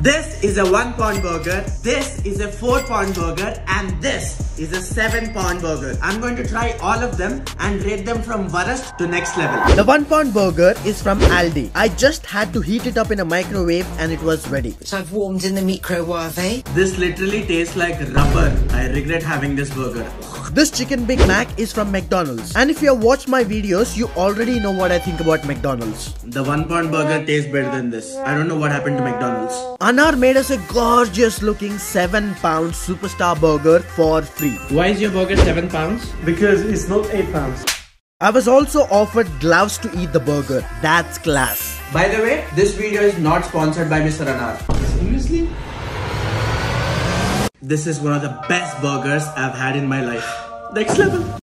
This is a 1 pound burger, this is a 4 pound burger, and this is a 7 pound burger. I'm going to try all of them and rate them from worst to next level. The 1 pound burger is from Aldi. I just had to heat it up in a microwave and it was ready. So I've warmed in the microwave. This literally tastes like rubber. I regret having this burger. This chicken Big Mac is from McDonald's. And if you have watched my videos, you already know what I think about McDonald's. The 1 pound burger tastes better than this. I don't know what happened to McDonald's. Anar made us a gorgeous looking 7 pound superstar burger for free. Why is your burger 7 pounds? Because it's not 8 pounds. I was also offered gloves to eat the burger. That's class. By the way, this video is not sponsored by Mr. Anar. Seriously? This is one of the best burgers I've had in my life. Next level.